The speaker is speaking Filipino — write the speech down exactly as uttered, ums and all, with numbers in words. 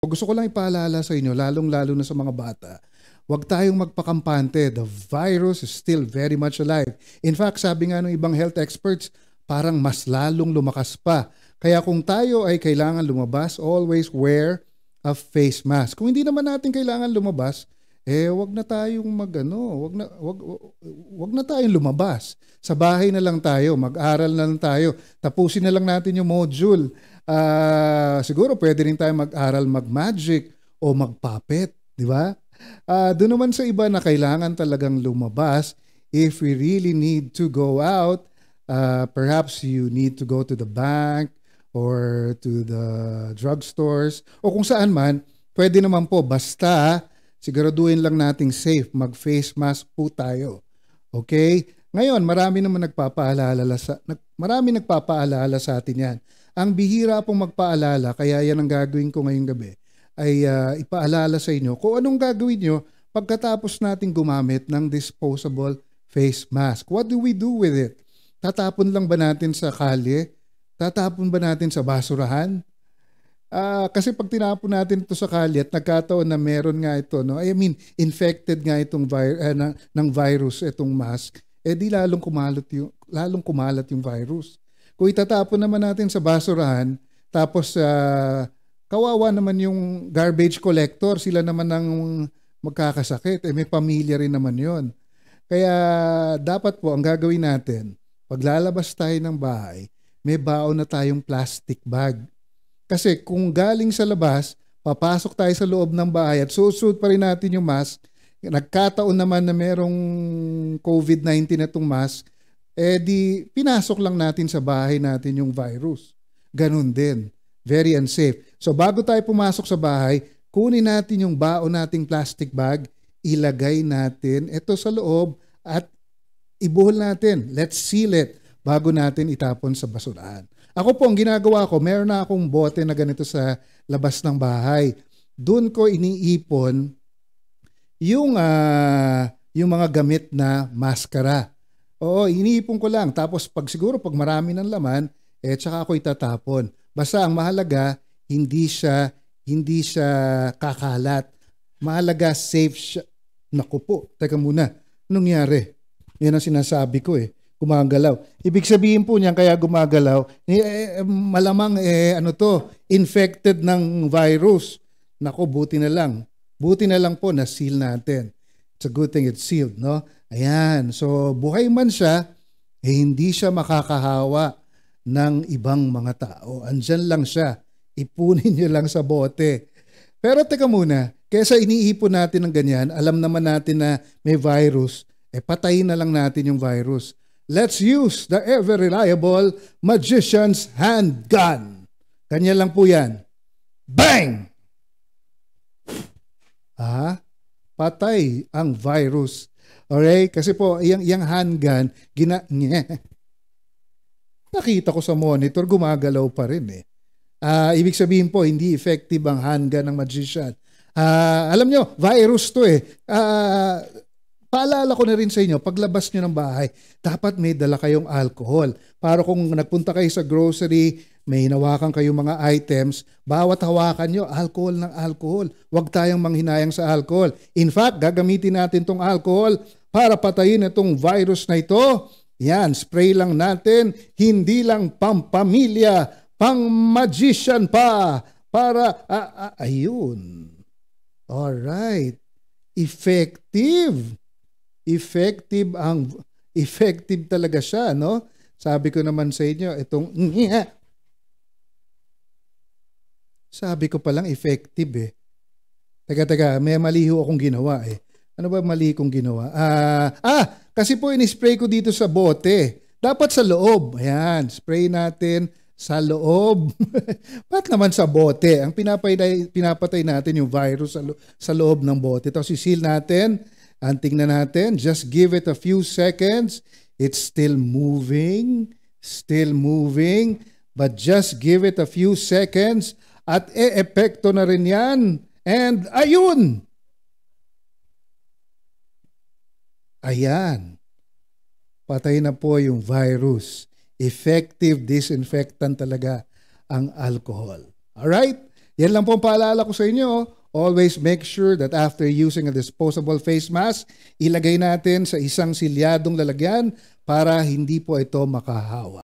O gusto ko lang ipaalala sa inyo, lalong-lalo na sa mga bata, huwag tayong magpakampante. The virus is still very much alive. In fact, sabi nga ng ibang health experts, parang mas lalong lumakas pa. Kaya kung tayo ay kailangan lumabas, always wear a face mask. Kung hindi naman natin kailangan lumabas, eh wag na tayong magano, wag na wag wag na tayong lumabas. Sa bahay na lang tayo, mag-aral na lang tayo. Tapusin na lang natin yung module. Uh, siguro pwede rin tayo mag-aral mag-magic o mag-puppet, di ba? Uh, doon naman sa iba na kailangan talagang lumabas, if we really need to go out, uh, perhaps you need to go to the bank or to the drugstores o kung saan man, pwede naman po basta siguraduhin lang nating safe, mag-face mask po tayo. Okay? Ngayon, marami naman nagpapaalala sa marami nagpapaalala sa atin 'yan. Ang bihira pong magpaalala, kaya yan ang gagawin ko ngayong gabi, ay uh, ipaalala sa inyo kung anong gagawin nyo pagkatapos nating gumamit ng disposable face mask. What do we do with it? Tatapon lang ba natin sa kalye? Tatapon ba natin sa basurahan? Uh, kasi pag tinapon natin ito sa kalye at nagkataon na meron nga ito, no? I mean, infected nga itong vi- uh, na, ng virus, itong mask, eh di lalong kumalat yung, lalong kumalat yung virus. Kung itatapon naman natin sa basurahan, tapos uh, kawawa naman yung garbage collector, sila naman ang magkakasakit. Eh may pamilya rin naman yon. Kaya dapat po ang gagawin natin, paglalabas tayo ng bahay, may baon na tayong plastic bag. Kasi kung galing sa labas, papasok tayo sa loob ng bahay at susuot pa rin natin yung mask, nagkataon naman na merong COVID nineteen na itong mask, eh di pinasok lang natin sa bahay natin yung virus. Ganun din. Very unsafe. So bago tayo pumasok sa bahay, kunin natin yung baon nating plastic bag, ilagay natin ito sa loob at ibuhol natin. Let's seal it bago natin itapon sa basurahan. Ako po, ang ginagawa ko, meron na akong bote na ganito sa labas ng bahay. Doon ko iniipon yung, uh, yung mga gamit na maskara. Oo, iniipon ko lang. Tapos pag siguro pag marami ng laman, eh tsaka ako itatapon. Basta ang mahalaga, hindi siya hindi siya kakalat. Mahalaga safe siya. Naku po, teka muna. Anong nangyari? Yan ang sinasabi ko eh. Gumagalaw. Ibig sabihin po niyan kaya gumagalaw, eh, malamang eh ano to, infected ng virus. Naku, buti na lang. Buti na lang po na seal natin. It's a good thing it's sealed, no? Ayan, so buhay man siya, eh hindi siya makakahawa ng ibang mga tao. Andyan lang siya. Ipunin niyo lang sa bote. Pero teka muna, kaysa iniipon natin ng ganyan, alam naman natin na may virus, eh patayin na lang natin yung virus. Let's use the ever-reliable magician's handgun. Ganyan lang po yan. Bang! Ah, patay ang virus. Okay? Kasi po, yung, yung handgun, gina... Nakita ko sa monitor, gumagalaw pa rin eh. Uh, ibig sabihin po, hindi effective ang handgun ng magician. Uh, alam nyo, virus to eh. Uh, paalala ko na rin sa inyo, paglabas nyo ng bahay, dapat may dala kayong alcohol. Para kung nagpunta kayo sa grocery, may hinawakan kayong mga items, bawat hawakan nyo, alcohol ng alcohol. Huwag tayong manghinayang sa alcohol. In fact, gagamitin natin tong alcohol para patayin itong virus na ito. Yan, spray lang natin, hindi lang pampamilya, pang magician pa, para, ah, ah, ayun. Alright. Effective. Effective ang, effective talaga siya, no? Sabi ko naman sa inyo, itong, sabi ko palang effective eh. Teka, teka, may mali ho akong ginawa eh. Ano ba mali kong ginawa? Ah, ah, kasi po in-spray ko dito sa bote. Dapat sa loob. Ayan, spray natin sa loob. Ba't naman sa bote? Ang pinapatay, pinapatay natin yung virus sa, lo- sa loob ng bote. Tapos i-seal natin. Ang tingnan natin. Just give it a few seconds. It's still moving. Still moving. But just give it a few seconds. At e-epekto na rin yan. And ayun! Ayan. Patay na po yung virus. Effective disinfectant talaga ang alcohol. Alright? Yan lang po ang paalala ko sa inyo. Always make sure that after using a disposable face mask, ilagay natin sa isang silyadong lalagyan para hindi po ito makahawa.